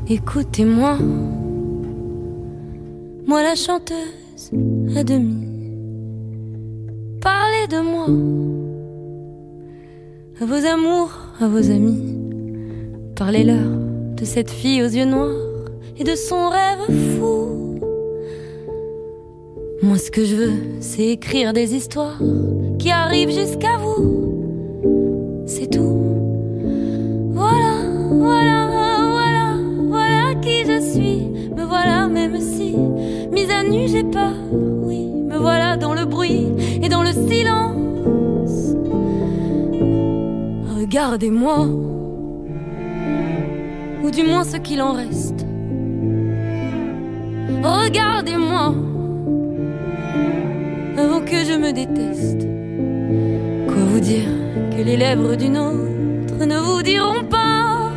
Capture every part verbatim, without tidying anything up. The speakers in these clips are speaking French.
Écoutez-moi, moi la chanteuse à demi. Parlez de moi, à vos amours, à vos amis. Parlez-leur de cette fille aux yeux noirs et de son rêve fou. Moi ce que je veux, c'est écrire des histoires qui arrivent jusqu'à vous. C'est tout. Voilà, voilà, voilà, voilà qui je suis. Me voilà même si, mise à nu j'ai peur. Oui, me voilà dans le bruit et dans le silence. Regardez-moi, ou du moins ce qu'il en reste. Regardez-moi, avant que je me déteste. Quoi vous dire que les lèvres d'une autre ne vous diront pas?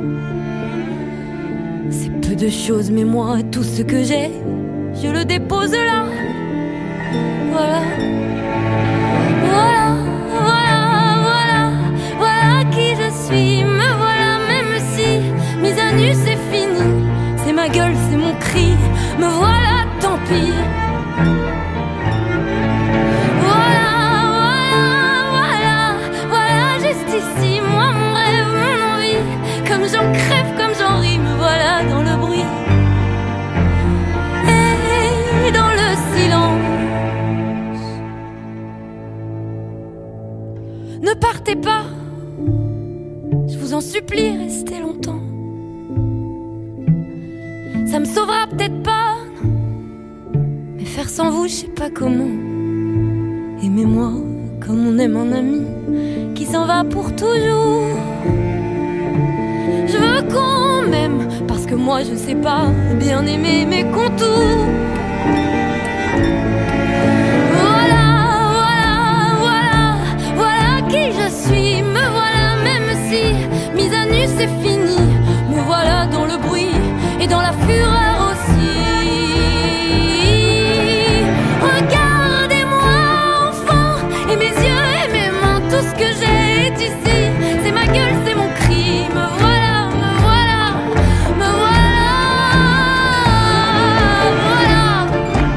C'est peu de choses, mais moi, tout ce que j'ai, je le dépose là. Voilà, voilà, voilà, voilà, voilà qui je suis. Me voilà même si, mise à nu c'est fini. C'est ma gueule, c'est mon cri. Me voilà, tant pis. Ici, moi, mon rêve, mon envie. Comme j'en crève, comme j'en ris. Me voilà dans le bruit et dans le silence. Ne partez pas, je vous en supplie, restez longtemps. Ça me sauvera peut-être pas, mais faire sans vous, je sais pas comment. Aimez-moi comme on aime un ami qui s'en va pour toujours. Je veux qu'on m'aime, parce que moi je sais pas bien aimer mes contours. Voilà, voilà, voilà, voilà qui je suis. Me voilà même si, mise à nu c'est fini. Me voilà dans le bruit et dans la fureur aussi. Regardez-moi enfant, et mes yeux et mes mains, tout ce que j'ai est ici. C'est ma gueule, c'est mon cri. Me voilà, me voilà, me voilà. Voilà,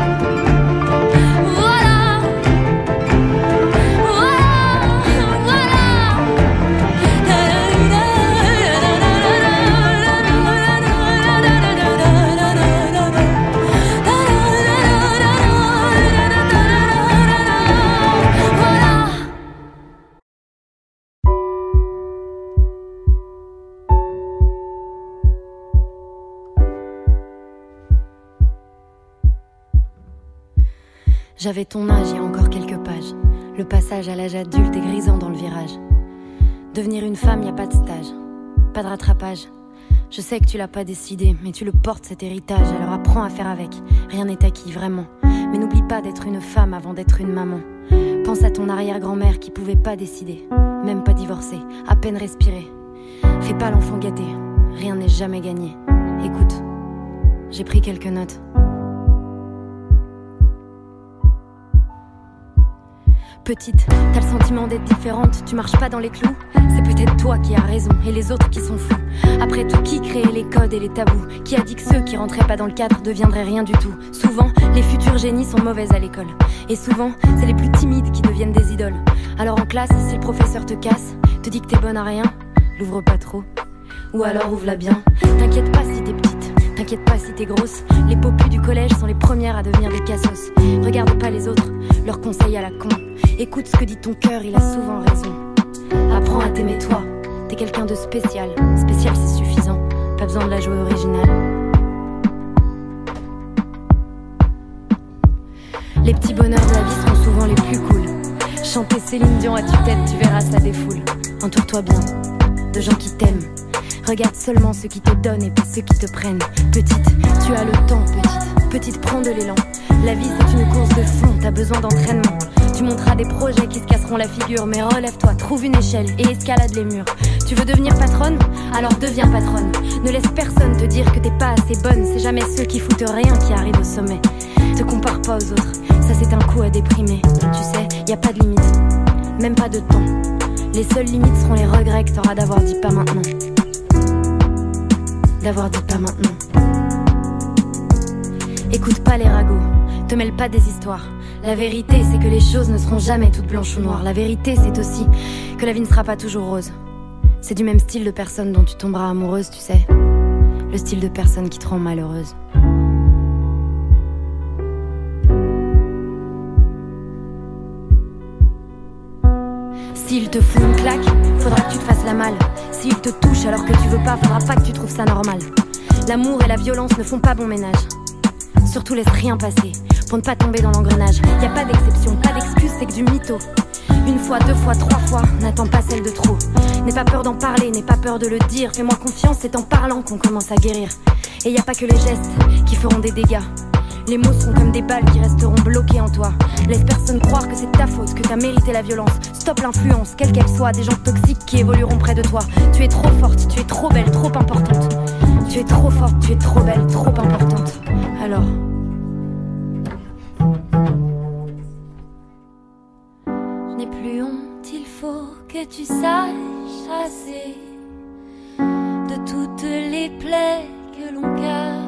voilà, voilà, voilà. J'avais ton âge il y a encore quelques pages. Le passage à l'âge adulte est grisant dans le virage. Devenir une femme, y a pas de stage, pas de rattrapage. Je sais que tu l'as pas décidé, mais tu le portes cet héritage. Alors apprends à faire avec, rien n'est acquis vraiment. Mais n'oublie pas d'être une femme avant d'être une maman. Pense à ton arrière-grand-mère qui pouvait pas décider, même pas divorcer, à peine respirer. Fais pas l'enfant gâté, rien n'est jamais gagné. Écoute, j'ai pris quelques notes. Petite, t'as le sentiment d'être différente, tu marches pas dans les clous. C'est peut-être toi qui as raison et les autres qui sont fous. Après tout, qui créait les codes et les tabous? Qui a dit que ceux qui rentraient pas dans le cadre deviendraient rien du tout? Souvent, les futurs génies sont mauvaises à l'école. Et souvent, c'est les plus timides qui deviennent des idoles. Alors en classe, si le professeur te casse, te dit que t'es bonne à rien, l'ouvre pas trop, ou alors ouvre-la bien. T'inquiète pas si t'es petite, t'inquiète pas si t'es grosse. Les popus du collège sont les premières à devenir des cassos. Regarde pas les autres, leurs conseils à la con. Écoute ce que dit ton cœur, il a souvent raison. Apprends à t'aimer toi, t'es quelqu'un de spécial. Spécial c'est suffisant, pas besoin de la jouer originale. Les petits bonheurs de la vie seront souvent les plus cool. Chanter Céline Dion à tue-tête, tu verras ça défoule. Entoure-toi bien de gens qui t'aiment. Regarde seulement ceux qui te donnent et pas ceux qui te prennent. Petite, tu as le temps, petite. Petite, prends de l'élan. La vie c'est une course de fond, t'as besoin d'entraînement. Tu monteras des projets qui se casseront la figure. Mais relève-toi, trouve une échelle et escalade les murs. Tu veux devenir patronne? Alors deviens patronne. Ne laisse personne te dire que t'es pas assez bonne. C'est jamais ceux qui foutent rien qui arrivent au sommet. Te compare pas aux autres, ça c'est un coup à déprimer. Tu sais, y a pas de limite, même pas de temps. Les seules limites seront les regrets que t'auras d'avoir dit pas maintenant. d'avoir dit pas maintenant. Écoute pas les ragots, te mêle pas des histoires. La vérité c'est que les choses ne seront jamais toutes blanches ou noires. La vérité c'est aussi que la vie ne sera pas toujours rose. C'est du même style de personne dont tu tomberas amoureuse, tu sais. Le style de personne qui te rend malheureuse. S'il te fout une claque, faudra que tu te fasses la malle. S'il te touche alors que tu veux pas, faudra pas que tu trouves ça normal. L'amour et la violence ne font pas bon ménage. Surtout laisse rien passer, pour ne pas tomber dans l'engrenage. Y a pas d'exception, pas d'excuse, c'est que du mytho. Une fois, deux fois, trois fois, n'attends pas celle de trop. N'aie pas peur d'en parler, n'aie pas peur de le dire. Fais-moi confiance, c'est en parlant qu'on commence à guérir. Et y a pas que les gestes qui feront des dégâts. Les mots seront comme des balles qui resteront bloquées en toi. Laisse personne croire que c'est ta faute, que t'as mérité la violence. Stop l'influence, quelle qu'elle soit, des gens toxiques qui évolueront près de toi. Tu es trop forte, tu es trop belle, trop importante. Tu es trop forte, tu es trop belle, trop importante. Alors... je n'ai plus honte, il faut que tu saches assez de toutes les plaies que l'on cache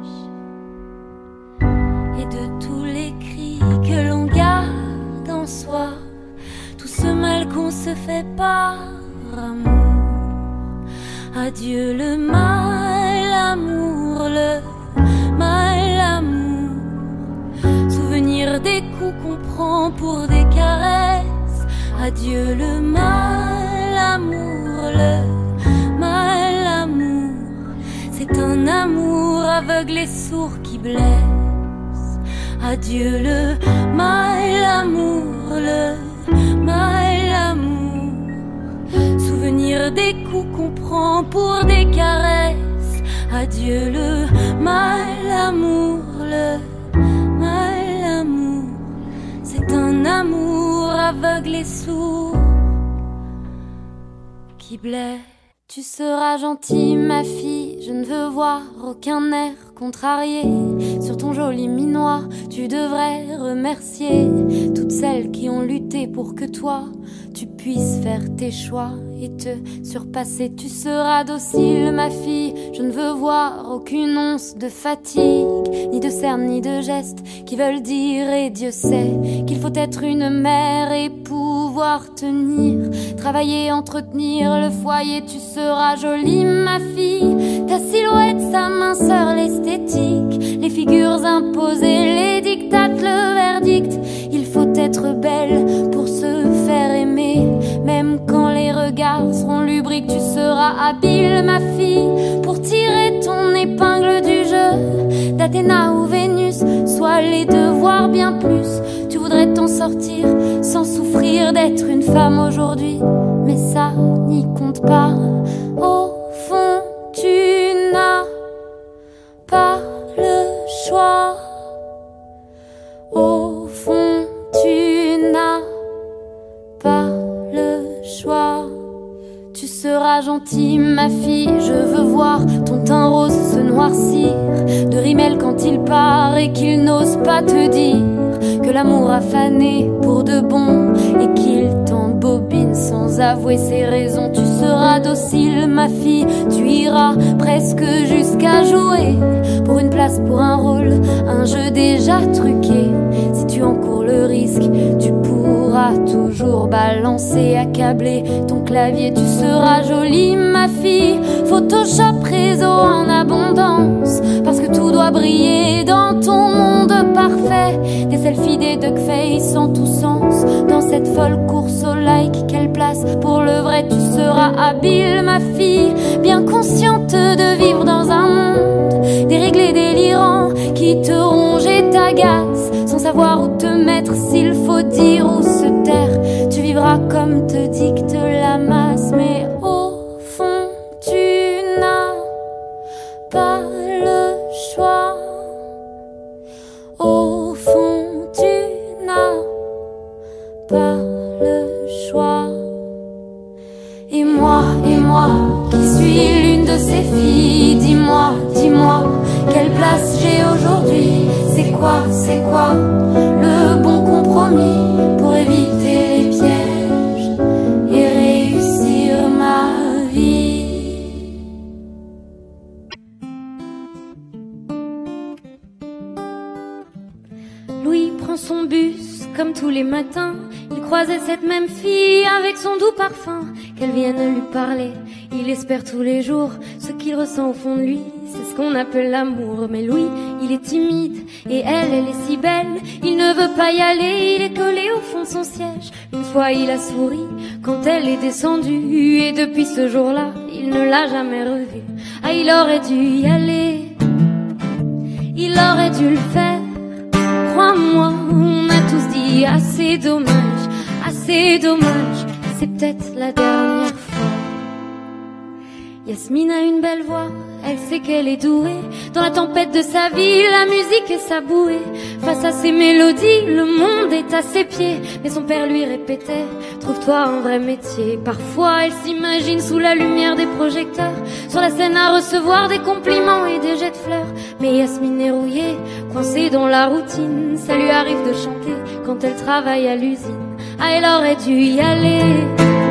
et de tous les cris que l'on garde en soi, tout ce mal qu'on se fait par amour. Adieu le mal amour, le mal amour, souvenir des coups qu'on prend pour des caresses. Adieu le mal amour, le mal amour, c'est un amour aveugle et sourd qui blesse. Adieu le mal amour, le mal amour, souvenir des coups qu'on prend pour des caresses. Adieu le mal amour, le mal amour, c'est un amour aveugle et sourd qui blesse. Tu seras gentille ma fille, je ne veux voir aucun air contrarié. Sur ton joli minois, tu devrais remercier toutes celles qui ont lutté pour que toi, tu puisses faire tes choix et te surpasser. Tu seras docile ma fille, je ne veux voir aucune once de fatigue, ni de cernes ni de gestes qui veulent dire, et Dieu sait qu'il faut être une mère et pouvoir tenir, travailler, entretenir le foyer. Tu seras jolie ma fille, ta silhouette, sa minceur, l'esthétique, les figures imposées, les dictates, le verdict. Il faut être belle pour se faire aimer, même quand les regards seront lubriques. Tu seras habile ma fille pour tirer ton épingle du jeu, d'Athéna ou Vénus, soit les deux, voire bien plus. Tu voudrais t'en sortir sans souffrir d'être une femme aujourd'hui, mais ça n'y compte pas. Au fond tu n'as pas le choix. Au fond tu n'as pas le choix. Tu seras gentille ma fille, je veux voir ton teint rose se noircir de rimel quand il part et qu'il n'ose pas te dire que l'amour a fané pour de bon et qu'il t'embobine sans avouer ses raisons. Tu seras docile ma fille, tu iras presque jusqu'à jouer pour une place, pour un rôle, un jeu déjà truqué. Si tu encours le risque, tu pourras toujours balancer, accabler ton clavier. Tu seras jolie ma fille, Photoshop réseau en abondance, parce que tout doit briller dans ton monde parfait. Des selfies, des duckface en tous sens, dans cette folle course au like. Quelle place pour le vrai? Tu seras habile ma fille, bien consciente de vivre dans un monde déréglé, délirant, qui te ronge et t'agace, sans savoir où te mettre, s'il faut dire ou se taire. Tu vivras comme te dicte la masse, mais au fond tu n'as pas le choix. Au fond tu n'as pas le choix. Et moi, et moi, qui suis l'une de ces filles, dis-moi, dis-moi, quelle place j'ai aujourd'hui? C'est quoi, c'est quoi le bon compromis pour éviter les pièges et réussir ma vie? prend son bus comme tous les matins. Il croisait cette même fille avec son doux parfum. Qu'elle vienne lui parler, il espère tous les jours ce qu'il ressent au fond de lui. C'est ce qu'on appelle l'amour. Mais lui, il est timide et elle, elle est si belle. Il ne veut pas y aller, il est collé au fond de son siège. Une fois il a souri quand elle est descendue, et depuis ce jour-là, il ne l'a jamais revue. Ah, il aurait dû y aller, il aurait dû le faire. Crois-moi, on a tous dit assez dommage, assez dommage, c'est peut-être la dernière fois. Yasmine a une belle voix, elle sait qu'elle est douée. Dans la tempête de sa vie, la musique est sa bouée. Face à ses mélodies, le monde est à ses pieds. Mais son père lui répétait, trouve-toi un vrai métier. Parfois elle s'imagine sous la lumière des projecteurs, sur la scène à recevoir des compliments et des jets de fleurs. Mais Yasmine est rouillée, coincée dans la routine. Ça lui arrive de chanter quand elle travaille à l'usine. Ah, elle aurait dû y aller,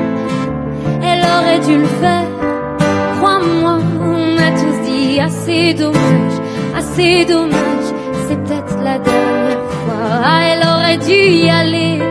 elle aurait dû le faire. Crois-moi, on a tous dit assez dommage, assez dommage, c'est peut-être la dernière fois. Ah, elle aurait dû y aller,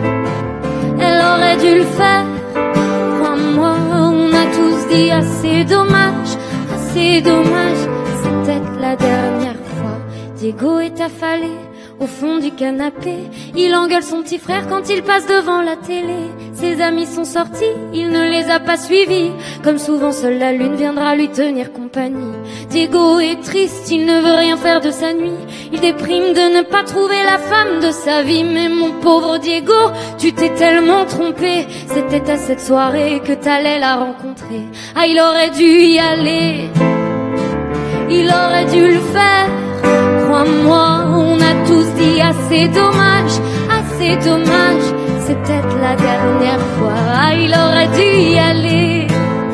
elle aurait dû le faire. Crois-moi, on a tous dit assez dommage, assez dommage, c'est peut-être la dernière fois. Diego est affalé au fond du canapé, il engueule son petit frère quand il passe devant la télé. Ses amis sont sortis, il ne les a pas suivis. Comme souvent, seule la lune viendra lui tenir compagnie. Diego est triste, il ne veut rien faire de sa nuit. Il déprime de ne pas trouver la femme de sa vie. Mais mon pauvre Diego, tu t'es tellement trompé. C'était à cette soirée que t'allais la rencontrer. Ah, il aurait dû y aller, il aurait dû le faire. Crois-moi, on a tous dit assez dommage, assez dommage, c'est peut-être la dernière fois. Ah, il aurait dû y aller,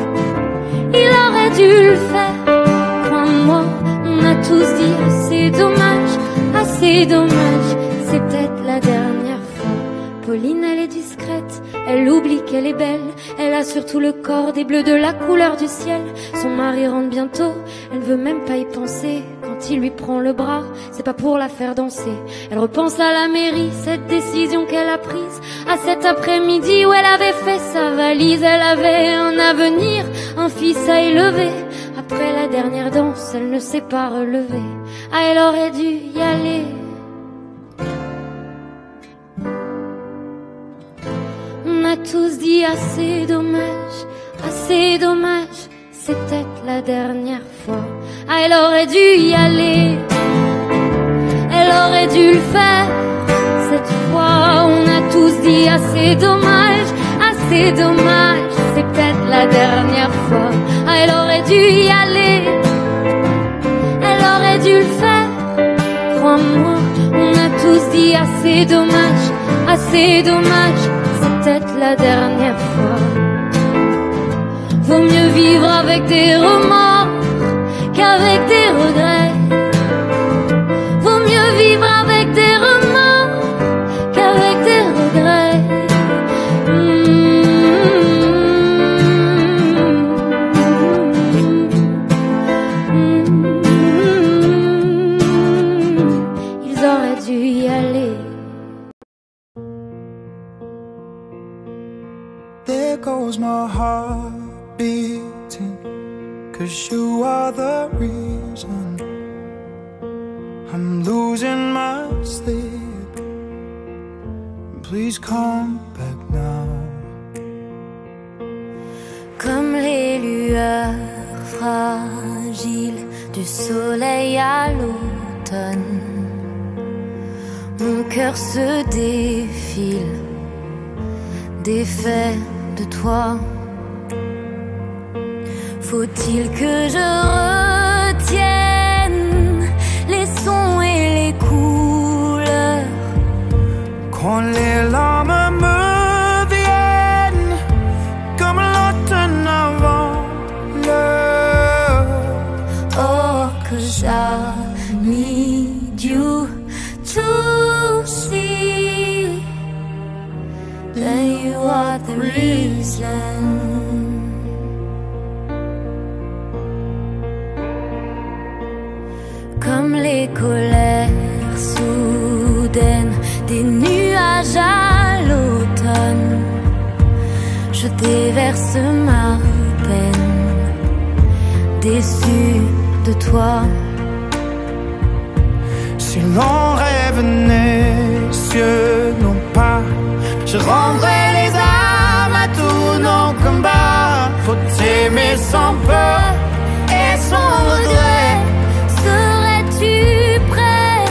il aurait dû le faire. Crois-moi, on a tous dit assez dommage, assez dommage, c'est peut-être la dernière fois. Pauline, elle est discrète, elle oublie qu'elle est belle. Elle a surtout le corps des bleus de la couleur du ciel. Son mari rentre bientôt, elle veut même pas y penser. Quand il lui prend le bras, c'est pas pour la faire danser. Elle repense à la mairie, cette décision qu'elle a prise, à cet après-midi où elle avait fait sa valise. Elle avait un avenir, un fils à élever. Après la dernière danse, elle ne s'est pas relevée. Ah, elle aurait dû y aller. On a tous dit assez dommage, assez dommage, c'est peut-être la dernière fois. Ah, elle aurait dû y aller, elle aurait dû le faire. Cette fois, on a tous dit assez dommage, assez dommage, c'est peut-être la dernière fois. Ah, elle aurait dû y aller, elle aurait dû le faire. Crois-moi, on a tous dit assez dommage, assez dommage, c'est peut-être la dernière fois. Vaut mieux vivre avec des remords qu'avec des regrets. Vaut mieux vivre avec des remords qu'avec des regrets. Mmh. Mmh. Ils auraient dû y aller. There goes my heart beating, 'cause you are the reason I'm losing my sleep. Please come back now. Comme les lueurs fragiles du soleil à l'automne, mon cœur se défile, défait de toi. Faut-il que je retienne les sons et les couleurs? Quand les larmes me viennent comme l'automne avant l'heure. Oh, 'cause I need you to see that you are the reason. Comme les colères soudaines des nuages à l'automne. Je déverse ma peine, déçu de toi. Si l'on revenait sur nos pas, je rendrais les âmes à tous nos combats. Faut t'aimer sans peur et sans regret. Serais-tu prêt?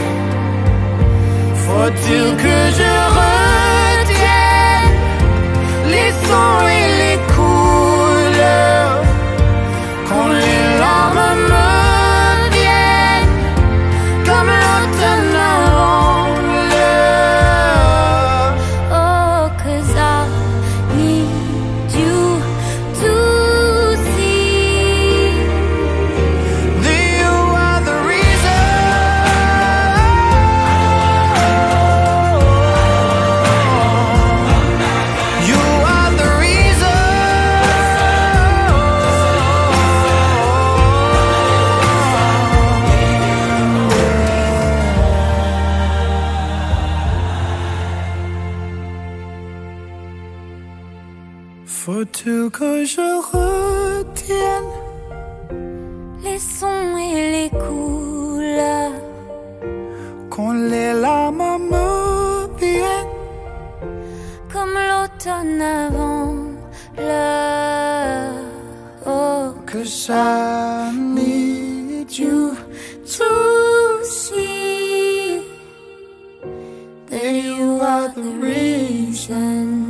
Faut-il que je retienne les sons et les couleurs, quand les larmes me viennent comme l'automne avant l'heure? Oh, 'cause I need you to see that you are the reason. You are the reason. Faut-il que je retienne les sons et les couleurs, quand les larmes me viennent comme l'automne avant l'heure? Oh, cause I need you to see that you are the reason.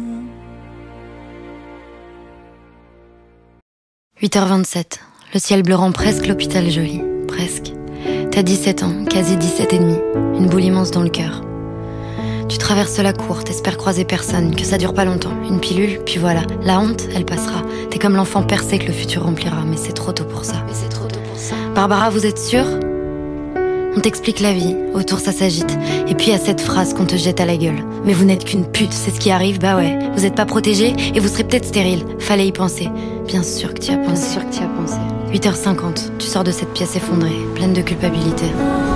huit heures vingt-sept, le ciel bleu rend presque l'hôpital joli, presque. T'as dix-sept ans, quasi dix-sept et demi, une boule immense dans le cœur. Tu traverses la cour, t'espères croiser personne, que ça dure pas longtemps, une pilule, puis voilà, la honte, elle passera. T'es comme l'enfant percé que le futur remplira, mais c'est trop tôt pour ça. Mais c'est trop tôt pour ça. Barbara, vous êtes sûre? On t'explique la vie, autour ça s'agite, et puis il y a cette phrase qu'on te jette à la gueule. Mais vous n'êtes qu'une pute, c'est ce qui arrive, bah ouais. Vous êtes pas protégé, et vous serez peut-être stérile. Fallait y penser. Bien sûr que tu y as pensé. Bien sûr que tu y as pensé. huit heures cinquante, tu sors de cette pièce effondrée, pleine de culpabilité.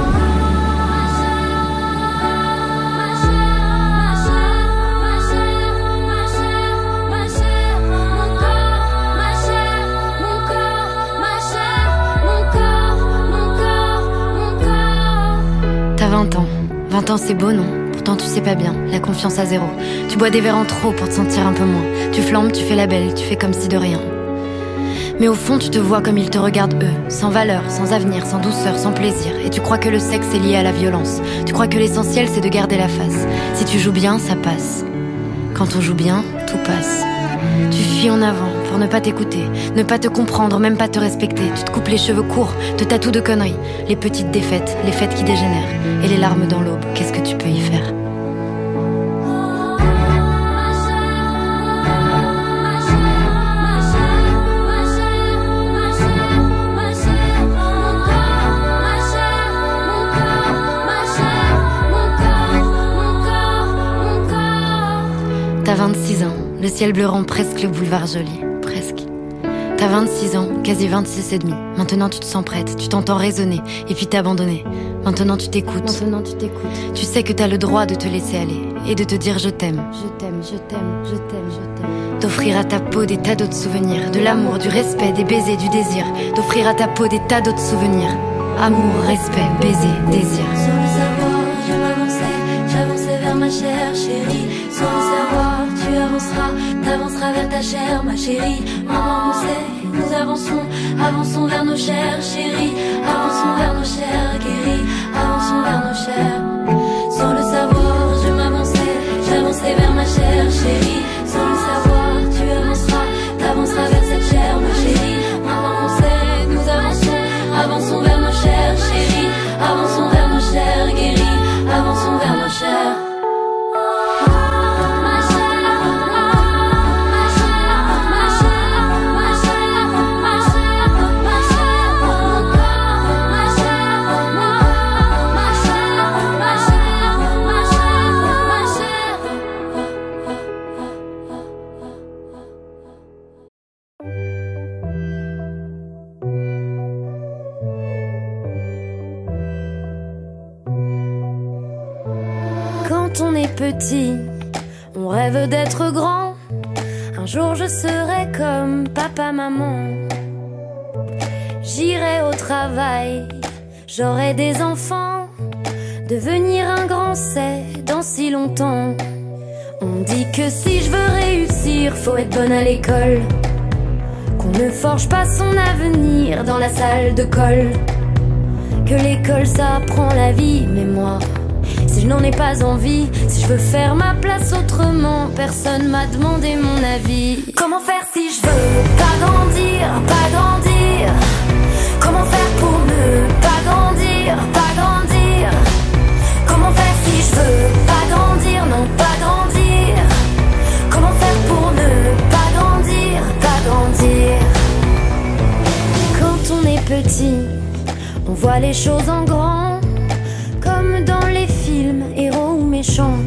T'as vingt ans. vingt ans c'est beau, non? Pourtant tu sais pas bien, la confiance à zéro. Tu bois des verres en trop pour te sentir un peu moins. Tu flambes, tu fais la belle, tu fais comme si de rien. Mais au fond tu te vois comme ils te regardent eux, sans valeur, sans avenir, sans douceur, sans plaisir. Et tu crois que le sexe est lié à la violence. Tu crois que l'essentiel c'est de garder la face. Si tu joues bien, ça passe. Quand on joue bien, tout passe. Tu fuis en avant pour ne pas t'écouter, ne pas te comprendre, même pas te respecter. Tu te coupes les cheveux courts, te tatoues de conneries. Les petites défaites, les fêtes qui dégénèrent. Et les larmes dans l'aube, qu'est-ce que tu peux y faire? T'as vingt-six ans, le ciel bleu rend presque le boulevard joli, presque. T'as vingt-six ans, quasi vingt-six et demi. Maintenant tu te sens prête, tu t'entends raisonner, et puis t'abandonner. Maintenant tu t'écoutes. Maintenant tu t'écoutes. Tu sais que t'as le droit de te laisser aller, et de te dire je t'aime. Je t'aime, je t'aime, je t'aime, je t'aime. D'offrir à ta peau des tas d'autres souvenirs, de l'amour, du respect, des baisers, du désir. D'offrir à ta peau des tas d'autres souvenirs. Amour, respect, baiser, désir. Sans le savoir, je m'avançais, j'avançais vers ma chère chérie. Sans le savoir, tu avanceras, t'avanceras vers ta chère, ma chérie. Maman, on sait, nous avançons, avançons vers nos chères chéries. Avançons vers nos chères guéries, avançons vers nos chères. Sans le savoir, je m'avançais, j'avançais vers ma chère chérie. Sans le savoir, tu avanceras, t'avanceras vers cette chère, ma chérie. Maman, on sait, nous avançons, avançons vers nos chères chéries. Avançons vers nos chères guéries, avançons vers nos chères. Mon Quand on est petit, on rêve d'être grand. Un jour je serai comme papa, maman. J'irai au travail, j'aurai des enfants. Devenir un grand, c'est dans si longtemps. On dit que si je veux réussir, faut être bonne à l'école. Qu'on ne forge pas son avenir dans la salle de colle. Que l'école ça apprend la vie, mais moi, si je n'en ai pas envie, si je veux faire ma place autrement, personne m'a demandé mon avis. Comment faire si je veux pas grandir, pas grandir? Comment faire pour ne pas grandir, pas grandir? Comment faire si je veux pas grandir, non pas grandir? Comment faire pour ne pas grandir, pas grandir? Quand on est petit, on voit les choses en grand, comme dans les films, héros ou méchants.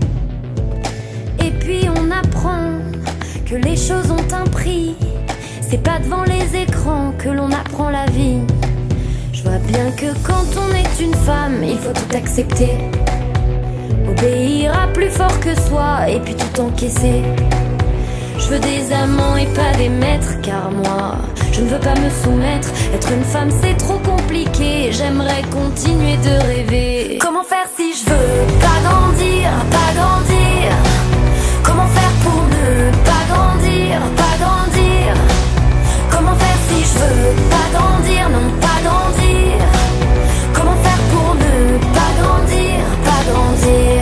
Et puis on apprend que les choses ont un prix. C'est pas devant les écrans que l'on apprend la vie. Je vois bien que quand on est une femme, il faut tout accepter, obéir à plus fort que soi et puis tout encaisser. Je veux des amants et pas des maîtres, car moi, je ne veux pas me soumettre. Être une femme c'est trop compliqué, j'aimerais continuer de rêver. Comment faire si je veux pas grandir, pas grandir? Comment faire pour ne pas grandir, pas grandir? Comment faire si je veux pas grandir, non pas grandir? Comment faire pour ne pas grandir, pas grandir?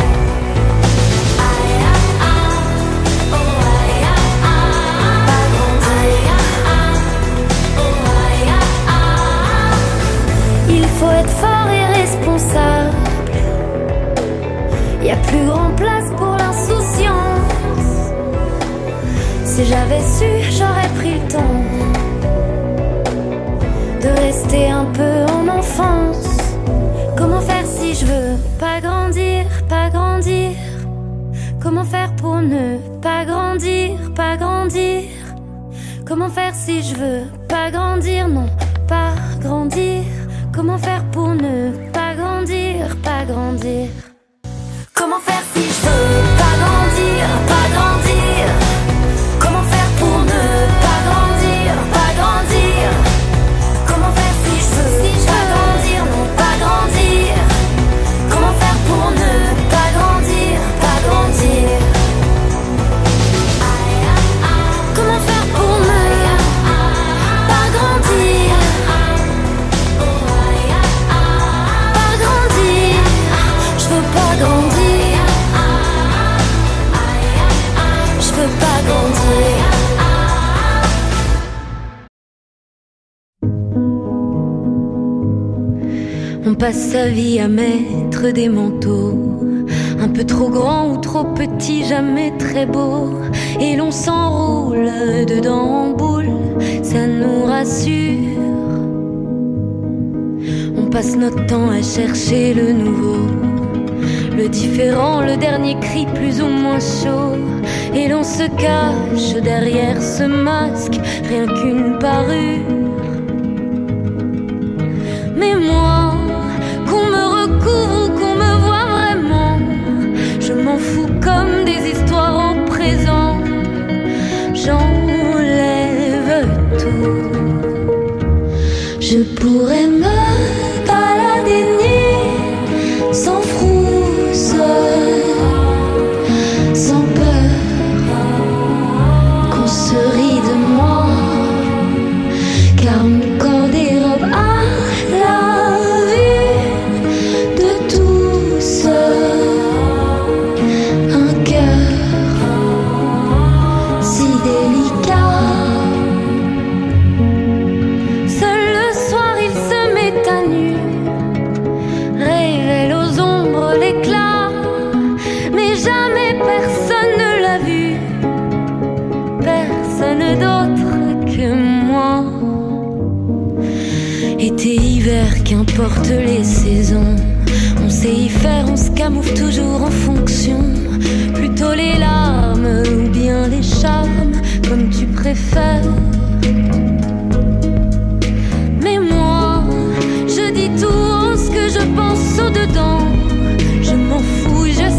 Il faut être fort et responsable. Y a plus grand place pour l'insouciance. Si j'avais su, j'aurais pris le temps de rester un peu en enfance. Comment faire si je veux pas grandir, pas grandir? Comment faire pour ne pas grandir, pas grandir? Comment faire si je veux pas grandir, non pas grandir? Comment faire pour ne pas grandir, pas grandir? Comment faire si je veux pas grandir, pas grandir? Comment faire pour ne pas grandir, pas grandir? Comment faire si je veux si je pas grandir, non pas grandir? Comment faire pour ne pas grandir, pas grandir? Comment faire pour ne pas grandir? Pas grandir, je veux pas grandir. Je veux pas grandir. On passe sa vie à mettre des manteaux, un peu trop grands ou trop petits, jamais très beaux. Et l'on s'enroule dedans en boule, ça nous rassure. On passe notre temps à chercher le nouveau, le différent, le dernier cri plus ou moins chaud. Et l'on se cache derrière ce masque, rien qu'une parure. Mais moi, qu'on me recouvre ou qu'on me voit vraiment, je m'en fous comme des histoires en présent. J'enlève tout. Je pourrais me balader nu, sans frousse, sans peur qu'on se rit de moi, car mon corps dérobe à la vue de tous un cœur si délicat. Seul le soir il se met à nu, révèle aux ombres l'éclat, mais jamais personne ne l'a vu, personne d'autre que moi. Été, hiver, qu'importe les saisons, on sait y faire, on se camoufle toujours en fonction. Plutôt les larmes ou bien les charmes, comme tu préfères. Mais moi, je dis tout haut ce que je pense au-dedans. Je m'en fous, je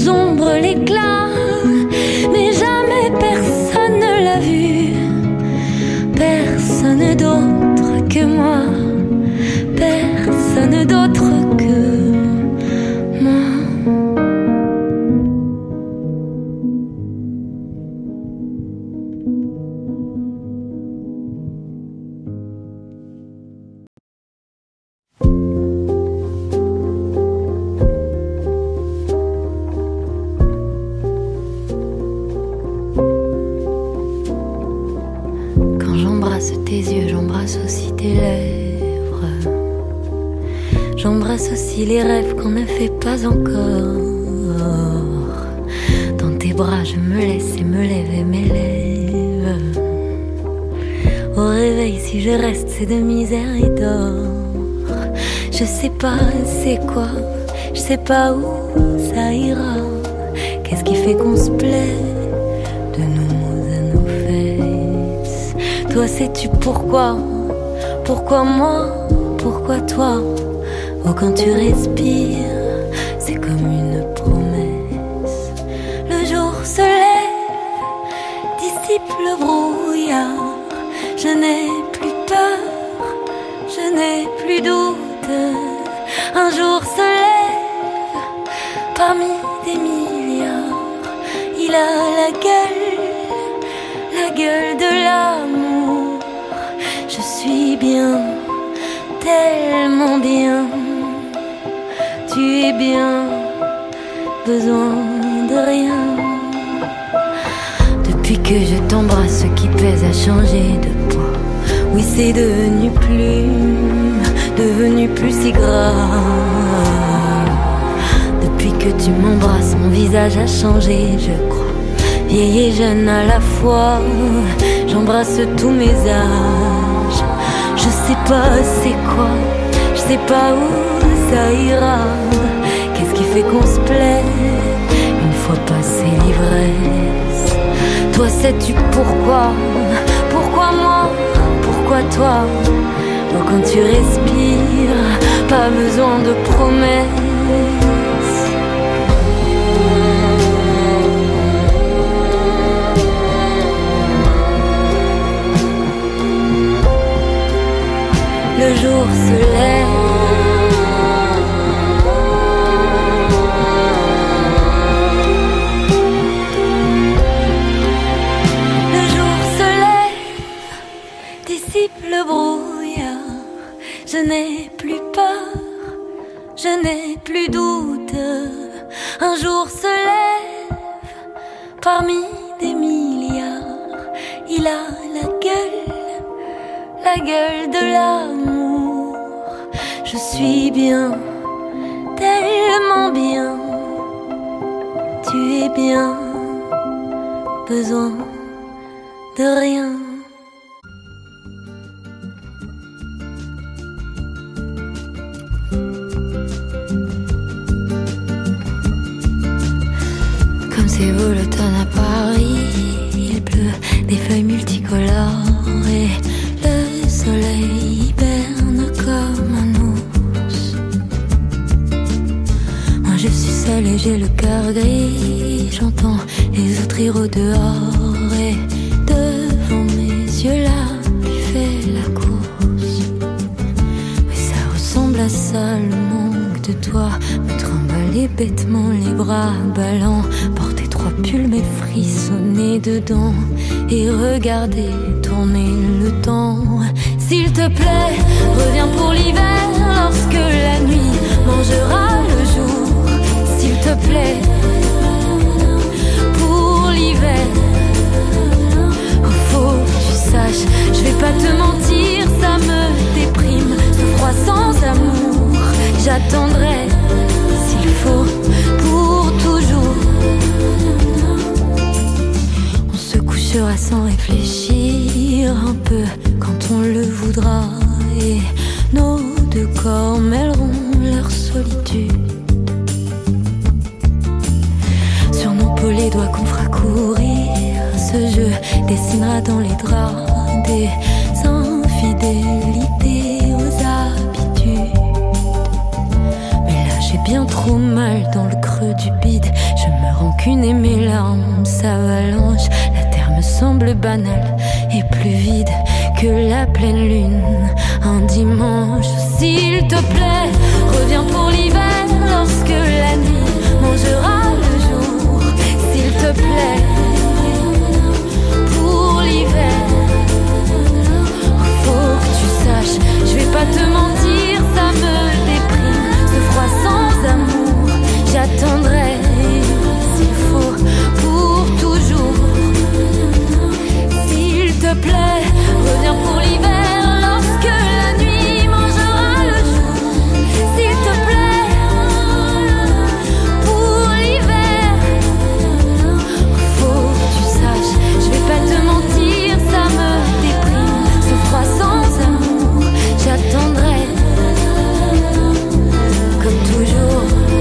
aux ombres l'éclat, mais jamais personne ne l'a vu. Personne d'autre que moi, personne d'autre que moi. Tes yeux, j'embrasse aussi tes lèvres. J'embrasse aussi les rêves qu'on ne fait pas encore. Dans tes bras, je me laisse et me lève et m'élève. Au réveil, si je reste, c'est de misère et d'or. Je sais pas c'est quoi, je sais pas où ça ira. Qu'est-ce qui fait qu'on se plaît de nous à nos fesses? Toi, sais-tu pourquoi? Pourquoi moi? Pourquoi toi? Oh, quand tu respires, c'est comme une promesse. Le jour se lève, dissipe le brouillard. Je n'ai plus peur, je n'ai plus doute. Un jour se lève, parmi des milliards. Il a la gueule, la gueule de l'amour. Je suis bien, tellement bien. Tu es bien, besoin de rien. Depuis que je t'embrasse, ce qui pèse a changé de poids. Oui, c'est devenu plus, devenu plus si grave. Depuis que tu m'embrasses, mon visage a changé, je crois. Vieille et jeune à la fois, j'embrasse tous mes âges. Je sais pas c'est quoi, je sais pas où ça ira. Qu'est-ce qui fait qu'on se plaît une fois passé l'ivresse? Toi, sais-tu pourquoi? Pourquoi moi? Pourquoi toi? Oh, quand tu respires, pas besoin de promesses. Le jour se lève, le jour se lève, dissipe le brouillard. Je n'ai plus peur, je n'ai plus doute. Un jour se lève, parmi des milliards. Il a la gueule, la gueule de l'amour. Je suis bien, tellement bien. Tu es bien, besoin de rien. Comme c'est beau l'automne à Paris, il pleut des feuilles multicolores et le soleil hiberne comme un ours. Moi je suis seule et j'ai le cœur gris. J'entends les autres rire au dehors et devant mes yeux la pluie fait la course. Oui, ça ressemble à ça, le manque de toi. Me trimballer bêtement les bras ballants, porter trois pulls mais frissonner dedans et regarder tourner le temps. S'il te plaît, reviens pour l'hiver, lorsque la nuit mangera le jour. S'il te plaît, pour l'hiver. Oh, faut que tu saches, je vais pas te mentir, ça me déprime, ce froid sans amour. J'attendrai, s'il faut, pour toujours. On se couchera sans réfléchir un peu quand on le voudra, et nos deux corps mêleront leur solitude. Sur nos peaux les doigts qu'on fera courir, ce jeu dessinera dans les draps des infidélités aux habitudes. Mais là j'ai bien trop mal dans dans le creux du bide. Je me rancune et mes larmes s'avalanchent. La terre me semble banale et plus vide que la pleine lune un dimanche. S'il te plaît, reviens pour l'hiver lorsque la nuit mangera le jour. S'il te plaît, pour l'hiver, faut que tu saches, je vais pas te mentir, ça me déprime. Ce froid sans amour, j'attendrai s'il faut pour toujours. S'il te plaît, reviens pour l'hiver lorsque la nuit mangera le jour. S'il te plaît, pour l'hiver, faut que tu saches, je vais pas te mentir, ça me déprime. Ce froid sans amour, j'attendrai comme toujours.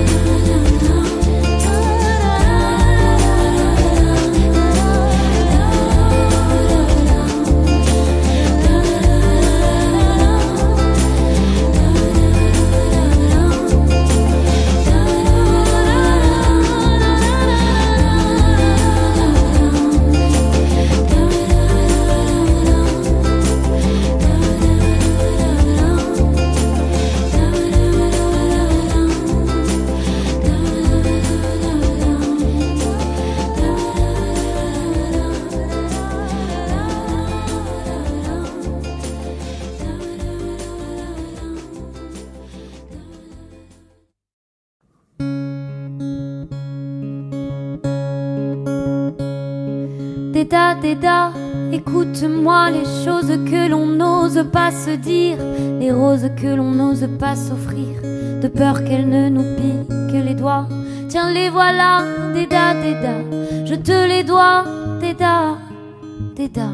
Déda, déda, écoute-moi les choses que l'on n'ose pas se dire, les roses que l'on n'ose pas s'offrir, de peur qu'elles ne nous piquent les doigts. Tiens, les voilà, déda, déda, je te les dois, déda, déda.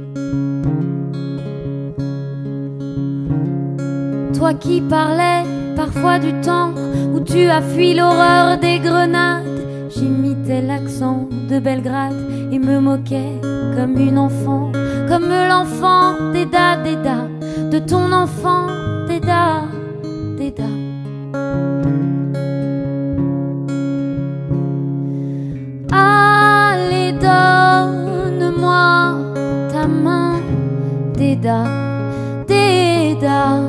Toi qui parlais parfois du temps où tu as fui l'horreur des grenades, j'imitais l'accent de Belgrade et me moquais comme une enfant, comme l'enfant déda, déda, de ton enfant déda, déda. Allez, donne-moi ta main, déda, déda.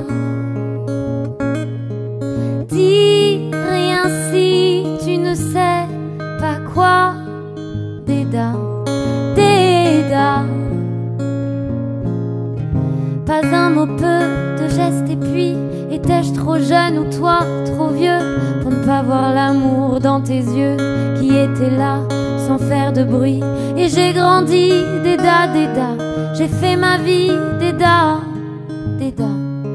Dis rien si tu ne sais pas quoi, déda, déda. Pas un mot, peu de gestes, et puis étais-je trop jeune ou toi trop vieux pour ne pas voir l'amour dans tes yeux qui étaient là sans faire de bruit. Et j'ai grandi, déda, déda, j'ai fait ma vie, déda, déda.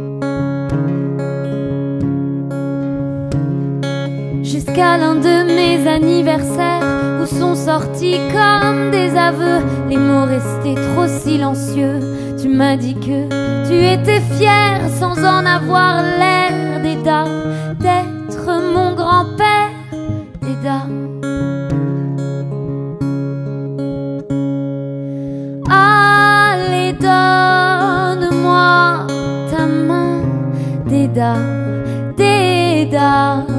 Jusqu'à l'un de mes anniversaires où sont sortis comme des aveux les mots restés trop silencieux. Tu m'as dit que tu étais fier sans en avoir l'air, déda, d'être mon grand-père, déda. Allez, donne-moi ta main, déda, déda.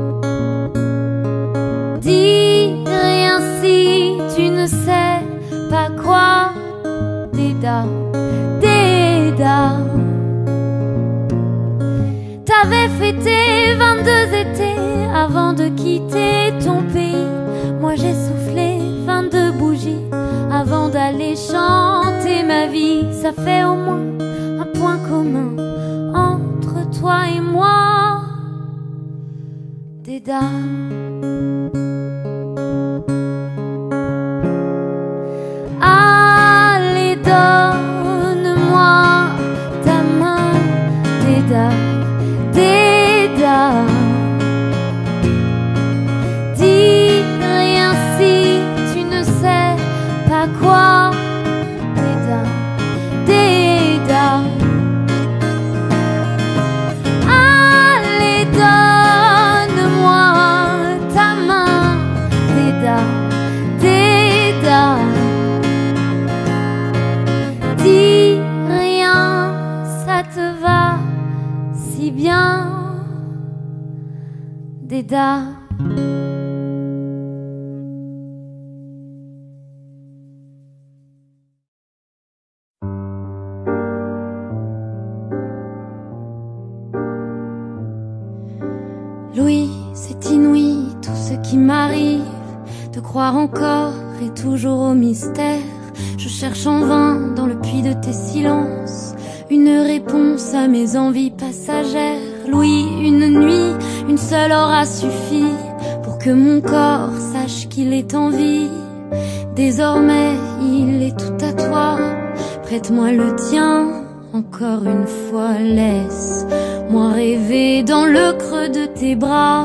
Dis rien si tu ne sais pas quoi, déda, déda. T'avais fêté vingt-deux étés avant de quitter ton pays. Moi j'ai soufflé vingt-deux bougies avant d'aller chanter ma vie. Ça fait au moins un point commun entre toi et moi, déda. Allez, donne-moi ta main, déda, déda. Dis rien si tu ne sais pas quoi, déda, déda. Allez, donne-moi ta main, déda, déda. Dis rien, ça te va si bien, déda. qui m'arrive de croire encore et toujours au mystère. Je cherche en vain dans le puits de tes silences une réponse à mes envies passagères. Louis, une nuit, une seule aura suffi pour que mon corps sache qu'il est en vie. Désormais, il est tout à toi. Prête-moi le tien, encore une fois. Laisse-moi rêver dans le creux de tes bras.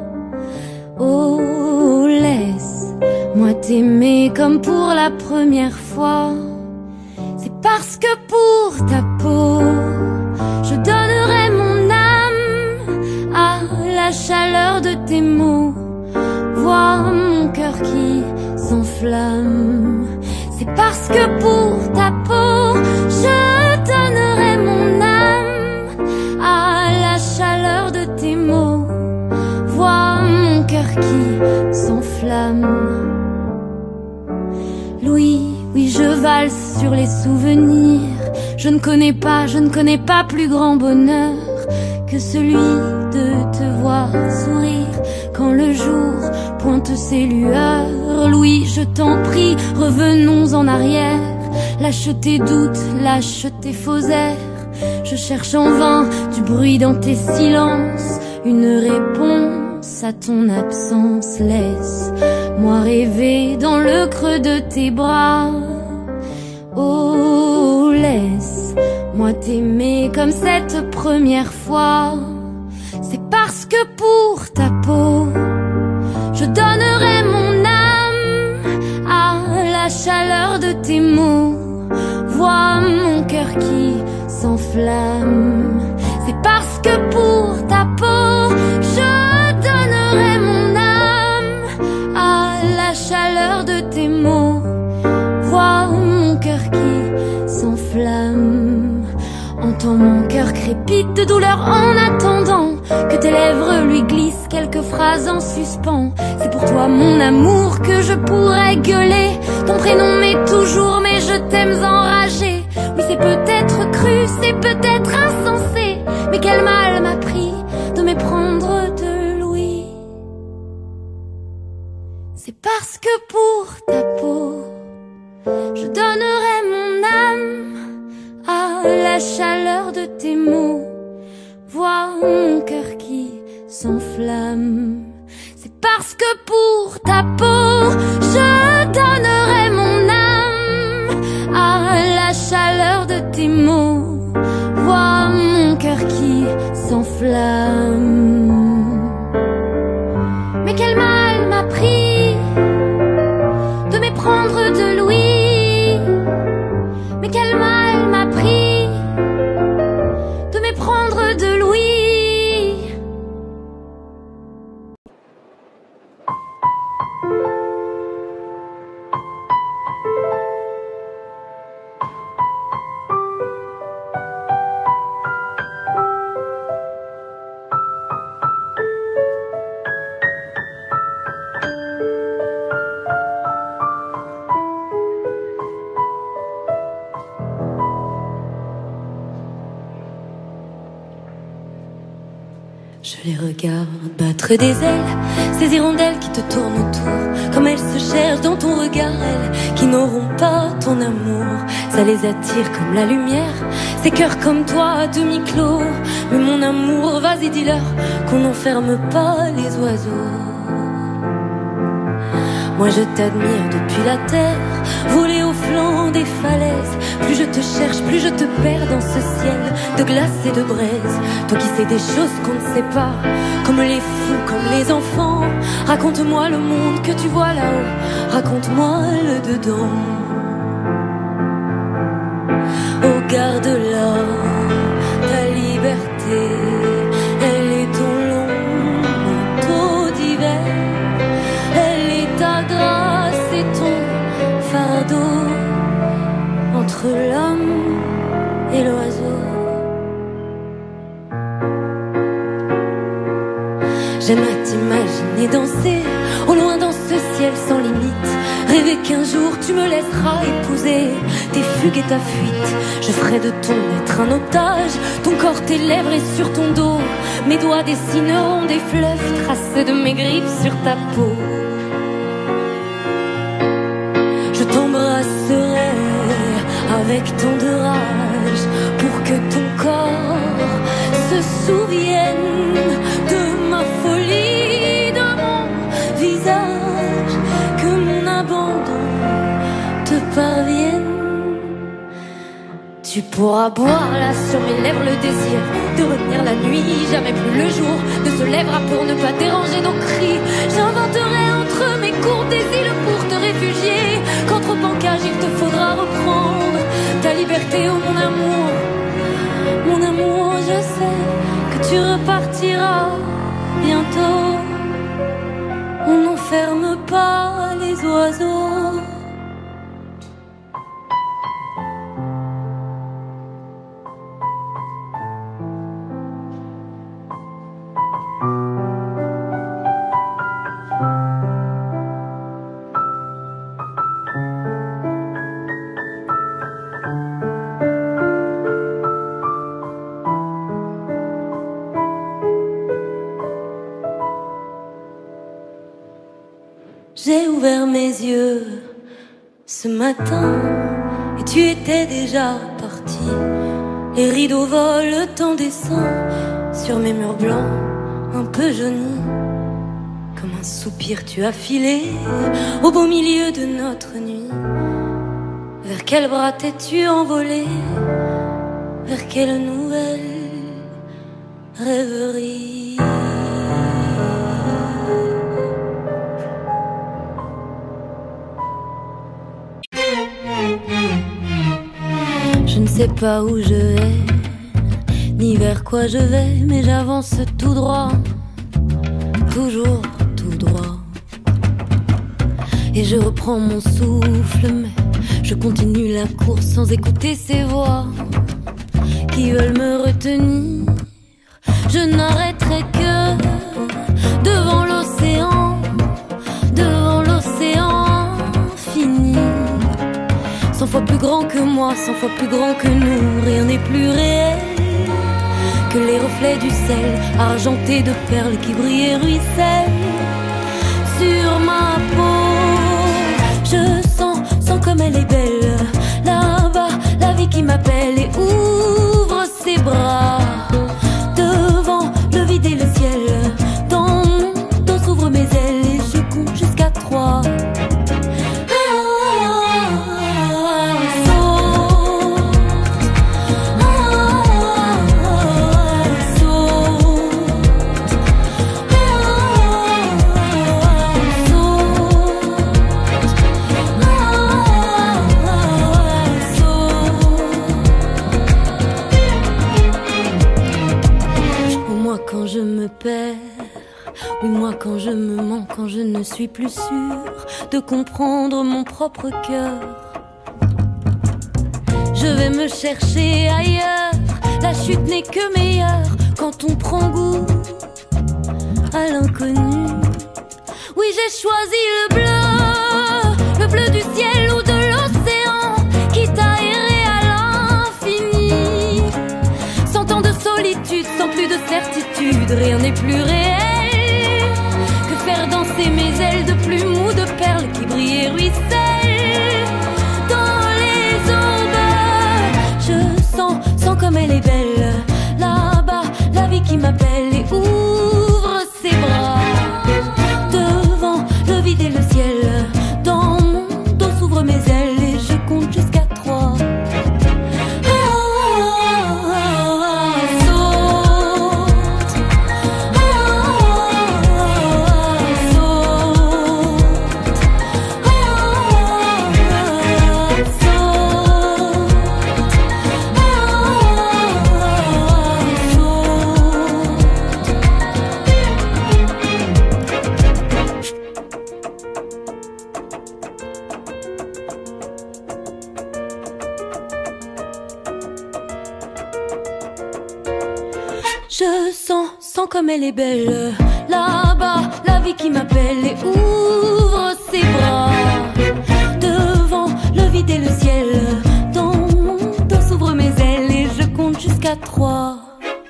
Oh, laisse-moi t'aimer comme pour la première fois. C'est parce que pour ta peau, je donnerai mon âme à la chaleur de tes mots. Vois mon cœur qui s'enflamme. C'est parce que pour ta peau, je donnerai mon âme à la chaleur de tes mots. Vois mon cœur qui s'enflamme. Louis, oui, je valse sur les souvenirs. Je ne connais pas, je ne connais pas plus grand bonheur que celui de te voir sourire quand le jour pointe ses lueurs. Louis, je t'en prie, revenons en arrière. Lâche tes doutes, lâche tes faux airs. Je cherche en vain du bruit dans tes silences, une réponse à ton absence. Laisse-moi rêver dans le creux de tes bras. Oh, laisse-moi t'aimer comme cette première fois. C'est parce que pour ta peau, je donnerai mon âme à la chaleur de tes mots. Vois mon cœur qui s'enflamme. C'est parce que pour ta peau, je donnerai mon âme à la chaleur de tes mots. Vois mon cœur qui s'enflamme. Entends mon cœur crépite de douleur en attendant que tes lèvres lui glissent quelques phrases en suspens. C'est pour toi mon amour que je pourrais gueuler ton prénom mais toujours, mais je t'aime enragé. Oui, c'est peut-être cru, c'est peut-être insensé, mais quel mal m'a pris de méprendre de Louis. C'est parce que pour ta peau, je donnerai mon âme à la chaleur de tes mots. Vois mon cœur qui s'enflamme. C'est parce que pour ta peau, je donnerai mon âme à la chaleur de tes mots. Vois mon cœur qui s'enflamme. Mais quel mal m'a pris de méprendre de Louis. Mais quel mal m'a pris de méprendre de Louis. Je les regarde battre des ailes, ces hirondelles qui te tournent autour, comme elles se cherchent dans ton regard, elles qui n'auront pas ton amour. Ça les attire comme la lumière, ces cœurs comme toi à demi-clos. Mais mon amour, vas-y dis-leur qu'on n'enferme pas les oiseaux. Moi je t'admire depuis la terre, voler au flanc des falaises. Plus je te cherche, plus je te perds dans ce ciel de glace et de braise. Toi qui sais des choses qu'on ne sait pas, comme les fous, comme les enfants. Raconte-moi le monde que tu vois là-haut, raconte-moi le dedans. Oh garde-la, ta liberté, elle est ton long manteau d'hiver. Elle est ta grâce et ton fardeau, entre l'homme et l'oiseau. J'aime à t'imaginer danser au loin dans ce ciel sans limite. Rêver qu'un jour tu me laisseras épouser tes fugues et ta fuite. Je ferai de ton être un otage, ton corps, tes lèvres et sur ton dos. Mes doigts dessineront des fleuves tracés de mes griffes sur ta peau. Je t'embrasserai avec tant de rage pour que ton corps se souvienne de ma folie, de mon visage, que mon abandon te parvienne. Tu pourras boire là sur mes lèvres le désir de revenir la nuit, jamais plus le jour ne se lèvera pour ne pas déranger nos cris. J'inventerai entre mes cours des îles pour te réfugier, qu'entre bancages il te faudra reprendre ta liberté, oh mon amour. Mon amour, je sais que tu repartiras bientôt. On n'enferme pas les oiseaux. J'ai ouvert mes yeux ce matin et tu étais déjà parti. Les rideaux volent, le temps descend sur mes murs blancs un peu jaunis. Comme un soupir tu as filé au beau milieu de notre nuit. Vers quel bras t'es-tu envolé? Vers quelle nouvelle rêverie? Je ne sais pas où je vais, ni vers quoi je vais, mais j'avance tout droit, toujours tout droit. Et je reprends mon souffle, mais je continue la course sans écouter ces voix qui veulent me retenir. Je n'arrêterai que devant l'océan, devant l'océan fini. Cent fois plus grand que moi, cent fois plus grand que nous, rien n'est plus réel que les reflets du sel, argentés de perles qui brillent et ruissellent sur ma peau. Je sens, sens comme elle est belle, là-bas, la vie qui m'appelle et ouvre ses bras. Devant le vide et le ciel, dans mon dos s'ouvrent mes ailes et je compte jusqu'à trois. Oui, moi quand je me mens, quand je ne suis plus sûre de comprendre mon propre cœur, je vais me chercher ailleurs. La chute n'est que meilleure quand on prend goût à l'inconnu. Oui, j'ai choisi le bleu, le bleu du ciel ou de l'océan, quitte à errer à l'infini. Cent ans de solitude, sans plus de certitude, rien n'est plus réel que faire danser mes ailes de plumes ou de perles qui brillent et ruissellent dans les aubes. Je sens, sens comme elle est belle, là-bas, la vie qui m'appelle et ouvre ses bras. Devant le vide et le ciel, dans mon dos s'ouvrent mes ailes et je compte jusqu'à trois. Je sens, sens comme elle est belle, là-bas, la vie qui m'appelle et ouvre ses bras. Devant le vide et le ciel, dans mon dos s'ouvrent mes ailes et je compte jusqu'à trois.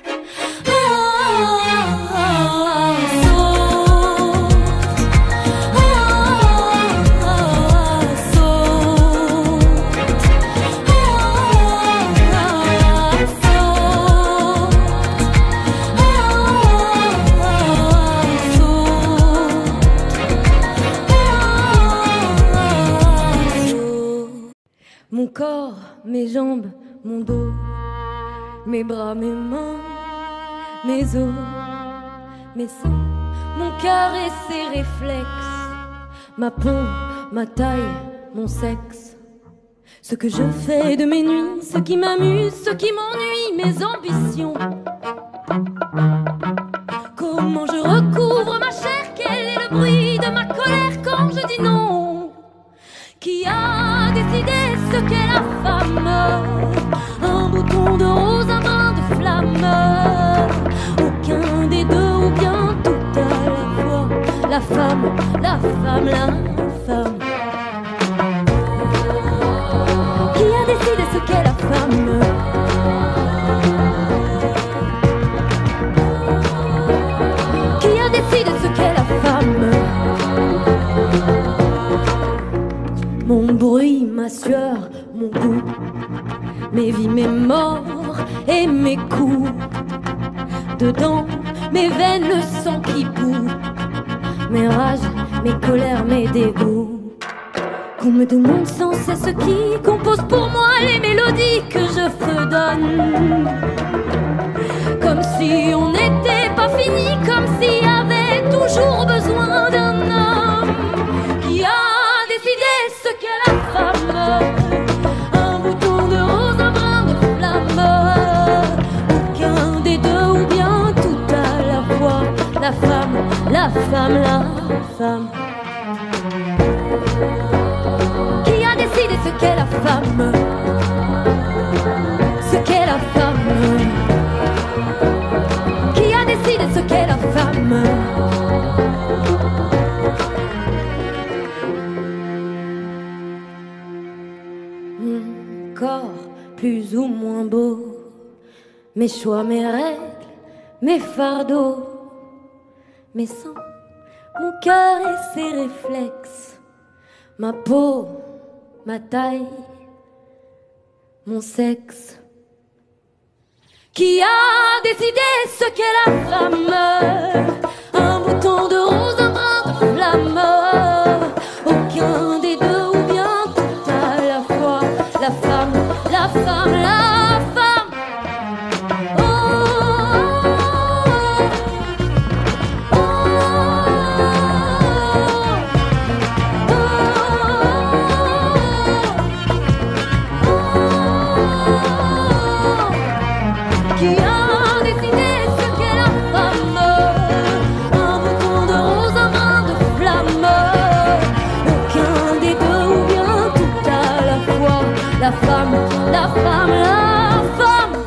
Mon corps, mes jambes, mon dos, mes bras, mes mains, mes os, mes seins, mon cœur et ses réflexes, ma peau, ma taille, mon sexe. Ce que je fais de mes nuits, ce qui m'amuse, ce qui m'ennuie, mes ambitions. Comment je recouvre ma chair, quel est le bruit de ma colère quand je dis non? Qui a décidé ce qu'est la femme? Un bouton de rose, un brin de flamme. Aucun des deux ou bien tout à la fois. La femme, la femme, la femme. Qui a décidé ce qu'est la femme? Qui a décidé ce qu'est la femme? Mon bruit, ma sueur, mon goût, mes vies, mes morts et mes coups. Dedans, mes veines, le sang qui bout, mes rages, mes colères, mes dégoûts. Qu'on me demande sans cesse ce qui compose pour moi les mélodies que je fredonne. Comme si on n'était pas fini, comme s'il y avait toujours besoin d'un homme qui a décidé ce qu'est la femme. Un bouton de rose, un brin de flamme. Aucun des deux ou bien tout à la fois. La femme, la femme, la femme. Qui a décidé ce qu'est la femme? Ce qu'est la femme. Qui a décidé ce qu'est la femme? Corps plus ou moins beau, mes choix, mes règles, mes fardeaux, mes seins, mon cœur et ses réflexes, ma peau, ma taille, mon sexe. Qui a décidé ce qu'est la femme? Un bouton de rose, un brin de flamme. Aucun des deux ou bien tout à la fois. La femme, la femme, la femme. Oh, oh, oh, oh. Qui a décidé ce qu'est la femme? Un bouton de rose, un brin de flamme. Aucun des deux ou bien tout à la fois. La femme, la femme, la femme.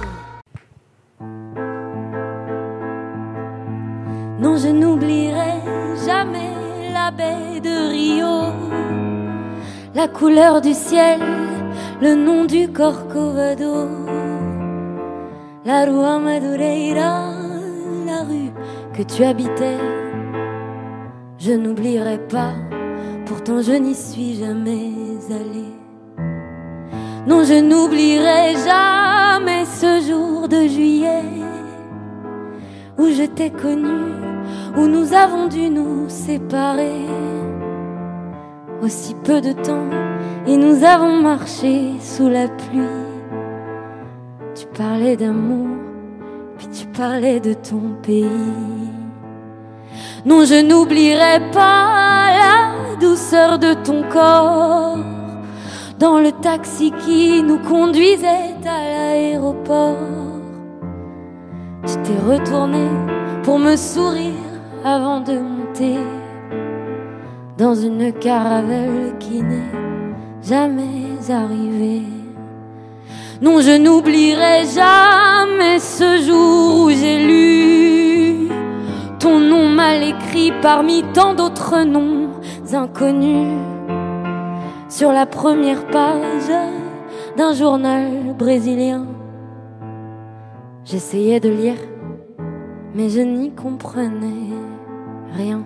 Non, je n'oublierai jamais la baie de Rio, la couleur du ciel, le nom du Corcovado, la Rua Madureira, la rue que tu habitais. Je n'oublierai pas, pourtant je n'y suis jamais allée. Non, je n'oublierai jamais ce jour de juillet où je t'ai connu, où nous avons dû nous séparer. Aussi peu de temps et nous avons marché sous la pluie. Tu parlais d'amour, puis tu parlais de ton pays. Non, je n'oublierai pas la douceur de ton corps dans le taxi qui nous conduisait à l'aéroport. Je t'ai retourné pour me sourire avant de monter dans une caravelle qui n'est jamais arrivée. Non, je n'oublierai jamais ce jour où j'ai lu ton nom mal écrit parmi tant d'autres noms inconnus sur la première page d'un journal brésilien. J'essayais de lire, mais je n'y comprenais rien.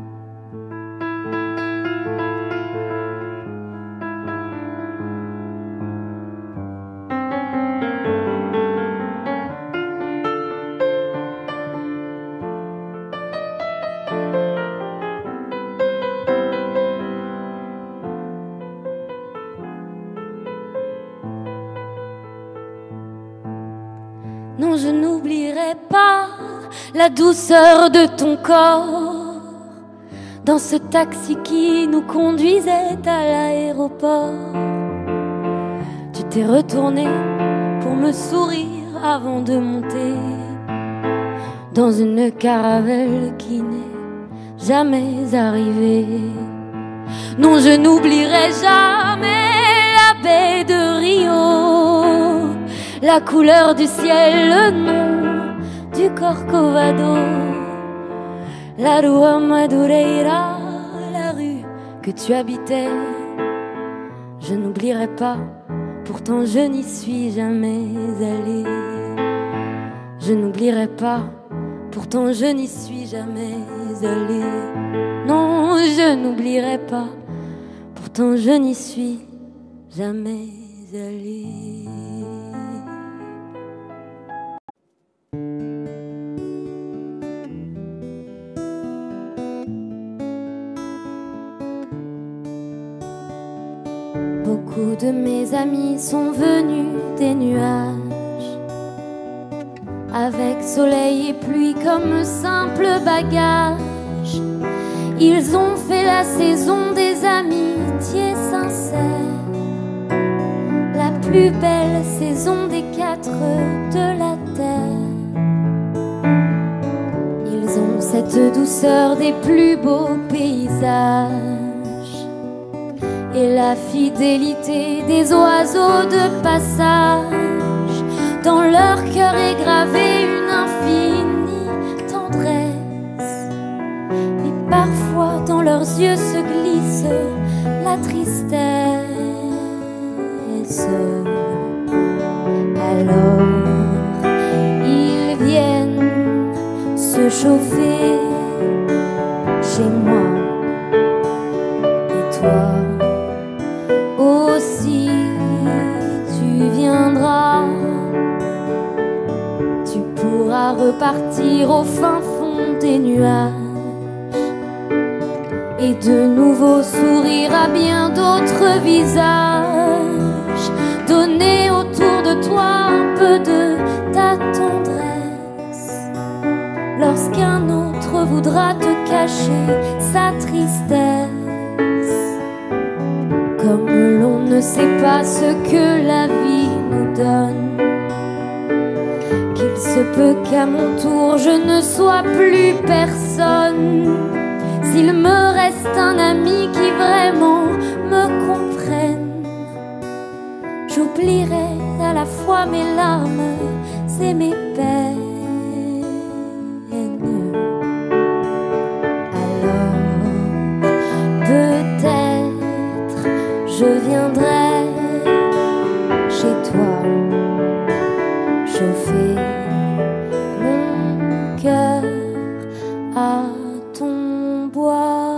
Non, je n'oublierai pas la douceur de ton corps dans ce taxi qui nous conduisait à l'aéroport. Tu t'es retourné pour me sourire avant de monter dans une caravelle qui n'est jamais arrivée. Non, je n'oublierai jamais la baie de Rio, la couleur du ciel, le nom du Corcovado, la Rua Madureira, la rue que tu habitais. Je n'oublierai pas, pourtant je n'y suis jamais allée. Je n'oublierai pas, pourtant je n'y suis jamais allée. Non, je n'oublierai pas, pourtant je n'y suis jamais allée. Beaucoup de mes amis sont venus des nuages, avec soleil et pluie comme simple bagage. Ils ont fait la saison des amitiés sincères, la plus belle saison des quatre de la terre. Ils ont cette douceur des plus beaux paysages et la fidélité des oiseaux de passage. Dans leur cœur est gravée une infinie tendresse, et parfois dans leurs yeux se glisse la tristesse. Alors ils viennent se chauffer chez moi, et toi aussi tu viendras. Tu pourras repartir au fin fond des nuages et de nouveau sourire à bien d'autres visages. Donner autour de toi un peu de ta tendresse lorsqu'un autre voudra te cacher sa tristesse. Comme l'on ne sait pas ce que la vie nous donne, qu'il se peut qu'à mon tour je ne sois plus personne. S'il me reste un ami qui vraiment me comprenne, j'oublierai à la fois mes larmes et mes peines. Alors peut-être je viendrai chez toi, chauffer mon cœur à ton bois.